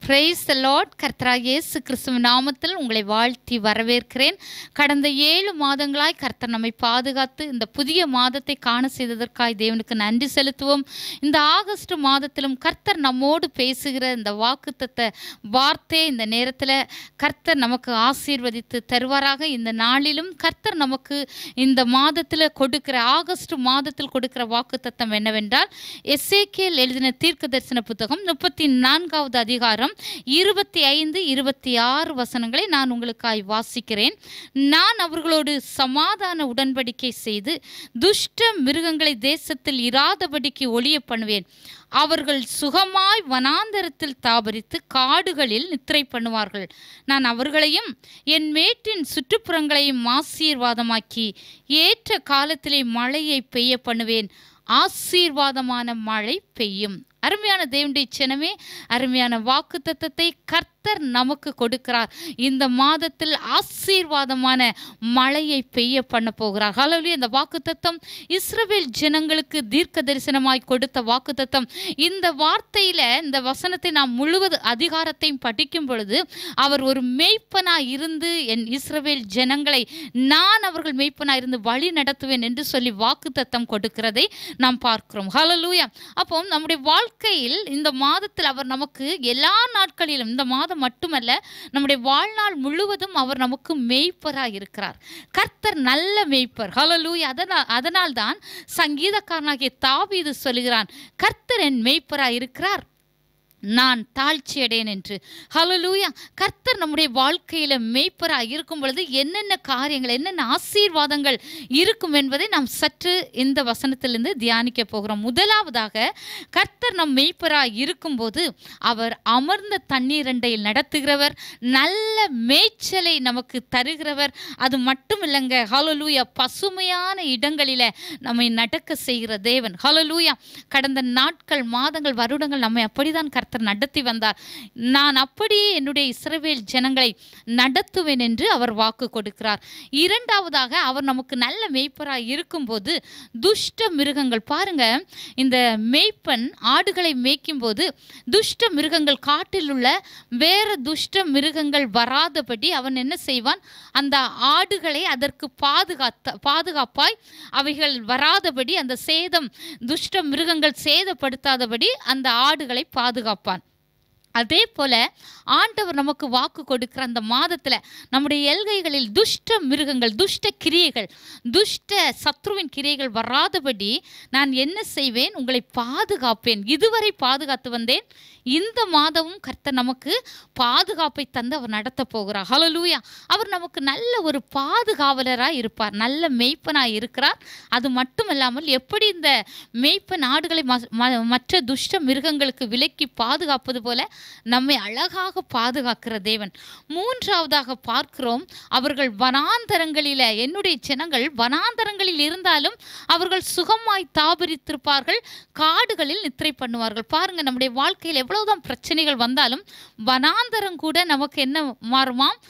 Praise the Lord. கர்த்தராகிய இயேசு கிறிஸ்துவின் நாமத்தில் உங்களை வாழ்த்தி வரவேற்கிறேன். கடந்த 7 மாதங்களாய் கர்த்தர் நம்மை பாதுகாத்து இந்த புதிய மாதத்தை காண செய்ததற்காய் தேவனுக்கு நன்றி செலுத்துவோம். இந்த ஆகஸ்ட் மாதத்திலும் கர்த்தர் நம்மோடு பேசுகிற இந்த வாக்குத்தத்த வார்த்தை இந்த நேரத்தில் கர்த்தர் நமக்கு ஆசீர்வதித்து தருவாராக. இந்த நாளிலும் கர்த்தர் நமக்கு இந்த மாதத்தில் கொடுக்கிற ஆகஸ்ட் மாதத்தில் கொடுக்கிற வாக்குத்தத்தம் என்னவென்றால், எசேக்கியேல் எழுதின தீர்க்க தரிசன புத்தகம் 34வது அதிகாரம் 25, 26 வசனங்களை நான் உங்களுக்காய் வாசிக்கிறேன். நான் அவர்களோடு சமாதான உடன்படிக்கை செய்து துஷ்ட மிருகங்களை தேசத்தில் இராதபடிக்கு ஒழிய பண்ணுவேன். அவர்கள் சுகமாய் வனாந்தரத்தில் தாபரித்து காடுகளில் நித்திரை பண்ணுவார்கள். நான் அவர்களையும் என் மேட்டின் சுற்றுப்புறங்களையும் ஆசீர்வாதமாக்கி ஏற்ற காலத்திலே மழையை பெய்ய பண்ணுவேன். ஆசீர்வாதமான மழை பெய்யும். அருமையான தேவனுடைய ஜனமே, அருமையான வாக்குத்தத்தத்தை கர்த்தர் நமக்கு கொடுக்கிறார். இந்த மாதத்தில் ஆசீர்வாதமான மழையை பெய்ய பண்ண போகிறார். ஹல்லேலூயா. இந்த வாக்குத்தத்தம் இஸ்ரவேல் ஜனங்களுக்கு தீர்க்க தரிசனமாய் கொடுத்த வாக்குத்தத்தம். இந்த வார்த்தையில இந்த வசனத்தை நாம் முழுவதும் அதிகாரத்தையும் படிக்கும் பொழுது, அவர் ஒரு மேய்ப்பனாய் இருந்து என் இஸ்ரவேல் ஜனங்களை நான் அவர்கள் மேய்ப்பனாய் இருந்து வழி நடத்துவேன் என்று சொல்லி வாக்குத்தத்தம் கொடுக்கிறதை நாம் பார்க்கிறோம். ஹல்லேலூயா. அப்போ நம்முடைய வாழ்க்கையில் இந்த மாதத்தில் அவர் நமக்கு எல்லா நாட்களிலும், இந்த மாதம் மட்டுமல்ல, நம்முடைய வாழ்நாள் முழுவதும் அவர் நமக்கு மேய்ப்பராய் இருக்கிறார். கர்த்தர் நல்ல மேய்ப்பர். ஹல்லேலூயா. அதனால் தான் சங்கீதக்காரனாகிய தாவீது சொல்கிறான், கர்த்தர் என் மேய்ப்பராய் இருக்கிறார், நான் தாழ்ச்சி அடையேன் என்று. ஹல்லேலூயா. கர்த்தர் நம்முடைய வாழ்க்கையில மேய்ப்பராக இருக்கும் பொழுது என்னென்ன காரியங்கள், என்னென்ன ஆசீர்வாதங்கள் இருக்கும் என்பதை நாம் சற்று இந்த வசனத்திலிருந்து தியானிக்க போகிறோம். முதலாவதாக, கர்த்தர் நம் மேய்ப்பராக இருக்கும்போது அவர் அமர்ந்த தண்ணீரண்டையில் நடத்துகிறவர், நல்ல மேய்ச்சலை நமக்கு தருகிறவர். அது மட்டும் இல்லைங்க, ஹல்லேலூயா, பசுமையான இடங்களில நம்மை நடக்க செய்கிற தேவன். ஹல்லேலூயா. கடந்த நாட்கள், மாதங்கள், வருடங்கள் நம்மை அப்படிதான் கர்த்தர் நடத்தி வந்தார். நான் அப்படியே என்னுடைய இஸ்ரவேல் ஜனங்களை நடத்துவேன் என்று அவர் வாக்கு கொடுக்கிறார். இரண்டாவதாக, அவர் நமக்கு நல்ல மேய்ப்பராய் இருக்கும்போது துஷ்ட மிருகங்கள், பாருங்க, இந்த மேய்ப்பன் ஆடுகளை மேய்க்கும் போது துஷ்ட மிருகங்கள், காட்டில் உள்ள வேற துஷ்ட மிருகங்கள் வராதபடி அவன் என்ன செய்வான், அந்த ஆடுகளை அதற்கு பாதுகாப்பாய் அவைகள் வராதபடி, அந்த சேதம், துஷ்ட மிருகங்கள் சேதப்படுத்தாதபடி அந்த ஆடுகளை பாதுகாப்பான். அதே போல ஆண்டவர் நமக்கு வாக்கு கொடுக்கிற அந்த மாதத்துல நம்முடைய எல்கைகளில் துஷ்ட மிருகங்கள், துஷ்ட கிரியைகள், துஷ்ட சத்ருவின் கிரியைகள் வராதபடி நான் என்ன செய்வேன், உங்களை பாதுகாப்பேன். இதுவரை பாதுகாத்து வந்தேன். இந்த மாதமும் கர்த்தர் நமக்கு பாதுகாப்பை தந்து அவர் நடத்த போகிறார். ஹல்லேலூயா. அவர் நமக்கு நல்ல ஒரு பாதுகாவலராய் இருப்பார், நல்ல மேய்ப்பனாய் இருக்கிறார். அது மட்டுமல்லாமல், எப்படி இந்த மேய்ப்பன் ஆடுகளை மற்ற துஷ்ட மிருகங்களுக்கு விலக்கி பாதுகாப்பது போல நம்மை அழகாக பாதுகாக்கிற தேவன். மூன்றாவதாக பார்க்கிறோம், அவர்கள் வனாந்தரங்களில, என்னுடைய ஜனங்கள் வனாந்தரங்களில் இருந்தாலும் அவர்கள் சுகமாய் தாபரித்திருப்பார்கள், காடுகளில் நித்திரை பண்ணுவார்கள். பாருங்க, நம்முடைய வாழ்க்கையில் எவ்வளவுதான் பிரச்சனைகள் வந்தாலும் வனாந்தரம் கூட நமக்கு என்ன மாறுமாம்,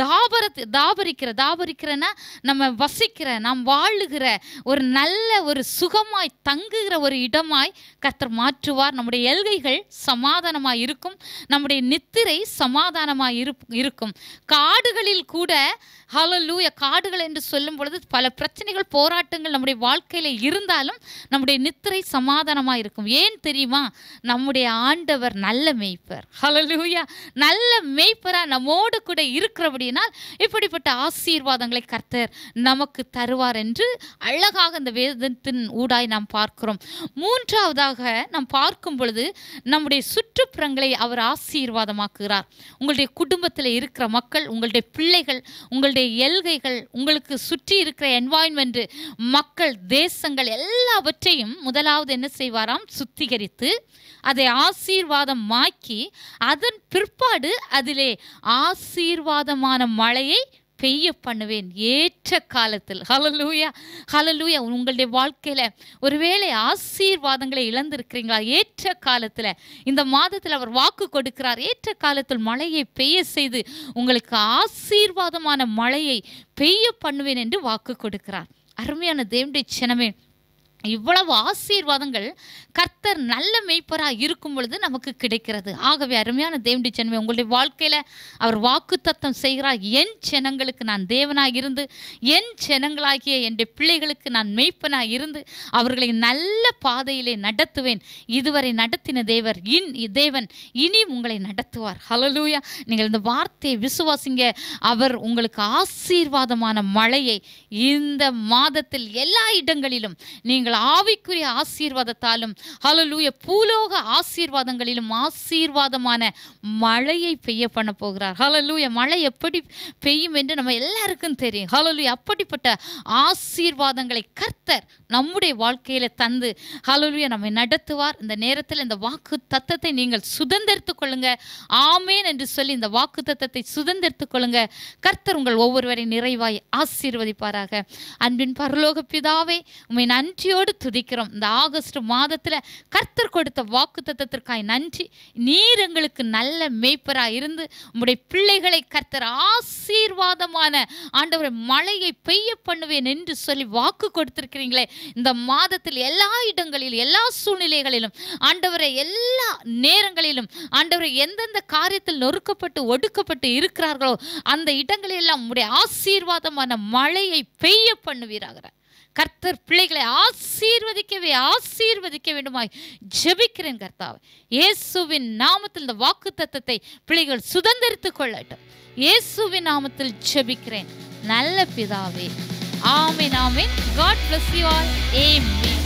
தாபரிக்கிறனா நம்ம வசிக்கிற, நாம் வாழுகிற ஒரு நல்ல ஒரு சுகமாய் தங்குகிற ஒரு இடமாய் கர்த்தர் மாற்றுவார். நம்முடைய எல்கைகள் சமாதானமாய் இருக்கும், நம்முடைய நித்திரை சமாதானமாய் இருக்கும். காடுகளில் கூட, ஹல்லேலூயா, காடுகள் என்று சொல்லும் பொழுது பல பிரச்சனைகள், போராட்டங்கள் நம்முடைய வாழ்க்கையில இருந்தாலும் நம்முடைய நித்திரை சமாதானமாய் இருக்கும். ஏன் தெரியுமா, நம்முடைய ஆண்டவர் நல்ல மேய்ப்பர். ஹல்லேலூயா. நல்ல மேய்ப்பரா நம்மோடு கூட இருக்கிறபடியினால் இப்படிப்பட்ட ஆசீர்வாதங்களை கர்த்தர் நமக்கு தருவார் என்று அழகாக இந்த வேதத்தின் ஊடாய் நாம் பார்க்கிறோம். மூன்றாவதாக நாம் பார்க்கும் பொழுது நம்முடைய சுற்றுப்புறங்களை அவர் ஆசீர்வாதமாக்குகிறார். உங்களுடைய குடும்பத்தில் இருக்கிற மக்கள், உங்களுடைய பிள்ளைகள், உங்களுடைய எல்கைகள், உங்களுக்கு சுற்றி இருக்கிற என்வாயன்மெண்ட், மக்கள், தேசங்கள் எல்லாவற்றையும் முதலாவது என்ன செய்வாராம், சுத்திகரித்து அதை ஆசீர்வாதமாக்கி அதன் பிற்பாடு அதிலே ஆசீர்வாதமான மழையை பெய்ய பண்ணுவேன் ஏற்ற காலத்தில். ஹல்லேலூயா. ஹல்லேலூயா. உங்களுடைய வாழ்க்கையில ஒருவேளை ஆசீர்வாதங்களை இழந்திருக்கிறீங்களா, ஏற்ற காலத்துல இந்த மாதத்தில் அவர் வாக்கு கொடுக்கிறார், ஏற்ற காலத்தில் மழையை பெய்ய செய்து உங்களுக்கு ஆசீர்வாதமான மழையை பெய்ய பண்ணுவேன் என்று வாக்கு கொடுக்கிறார். அருமையான தேவனுடைய ஜனமே, இவ்வளவு ஆசீர்வாதங்கள் கர்த்தர் நல்ல மேய்ப்பராக இருக்கும் பொழுது நமக்கு கிடைக்கிறது. ஆகவே அருமையான தேவனுடைய ஜனமே, உங்களுடைய வாழ்க்கையில் அவர் வாக்குத்தத்தம் செய்கிறார். என் ஜனங்களுக்கு நான் தேவனாக இருந்து, என் ஜனங்களாகிய என் பிள்ளைகளுக்கு நான் மேய்ப்பனாக இருந்து அவர்களை நல்ல பாதையிலே நடத்துவேன். இதுவரை நடத்தின தேவன் இனி உங்களை நடத்துவார். ஹல்லேலூயா. நீங்கள் இந்த வார்த்தையை விசுவாசிங்க. அவர் உங்களுக்கு ஆசீர்வாதமான மழையை இந்த மாதத்தில் எல்லா இடங்களிலும் நீங்கள் ஆவிக்குரிய ஆசீர்வாதத்தாலும் ஹல்லேலூயா பூலோக ஆசீர்வாதங்களிலும் ஆசீர்வாதமான மழையை பெய்ய பண்ண போகிறார். ஹல்லேலூயா. மழை எப்படி பெய்யும் என்று நம்ம எல்லாருக்கும் தெரியும். ஹல்லேலூயா. அப்படிப்பட்ட ஆசீர்வாதங்களை கர்த்தர் நம்முடைய வாழ்க்கையில தந்து ஹல்லேலூயா நம்மை நடத்துவார். இந்த நேரத்தில் இந்த வாக்கு தத்தத்தை நீங்கள் சுதந்திரித்துக் கொள்ளுங்க. ஆமேன் என்று சொல்லி இந்த வாக்கு தத்தத்தை சுதந்திரித்துக் கொள்ளுங்க. கர்த்தர் உங்கள் ஒவ்வொருவரை நிறைவாய் ஆசீர்வதிப்பாராக. அன்பின் பரலோக பிதாவே, உம்மை நன்றியோடு துதிக்கிறோம். இந்த ஆகஸ்ட் மாதத்தில் கர்த்தர் கொடுத்த வாக்கு தத்தத்திற்காய் நன்றி. நீர் எங்களுக்கு நல்ல மேய்ப்பராய் இருந்து உம்முடைய பிள்ளைகளை கர்த்தர் ஆசீர்வாதமான ஆண்டவரை மழையை பெய்ய பண்ணுவேன் என்று சொல்லி வாக்கு கொடுத்திருக்கிறீங்களே. இந்த மாதத்தில் எல்லா இடங்களிலும் எல்லா சூழ்நிலைகளிலும் ஆண்டவரை எல்லா நேரங்களிலும் ஆண்டவரை எந்தெந்த காரியத்தில் நொறுக்கப்பட்டு ஒடுக்கப்பட்டு இருக்கிறார்களோ அந்த இடங்களெல்லாம் உம்முடைய ஆசீர்வாதமான மழையை பெய்ய பண்ணுவீராக. கர்த்தர் பிள்ளைகளை ஆசீர்வதிக்க வேண்டுமாய் ஜெபிக்கிறேன் கர்த்தாவே. இயேசுவின் நாமத்தில் இந்த வாக்கு தத்தத்தை பிள்ளைகள் சுதந்திரித்துக் கொள்ளட்டும். இயேசுவின் நாமத்தில் ஜெபிக்கிறேன் நல்ல பிதாவே. ஆமென், ஆமென். God bless you all. Amen.